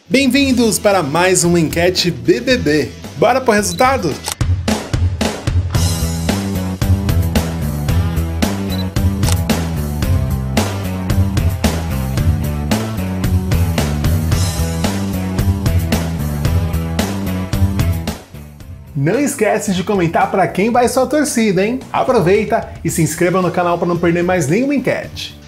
Bem-vindos para mais uma enquete BBB. Bora pro resultado? Não esquece de comentar para quem vai sua torcida, hein? Aproveita e se inscreva no canal para não perder mais nenhuma enquete.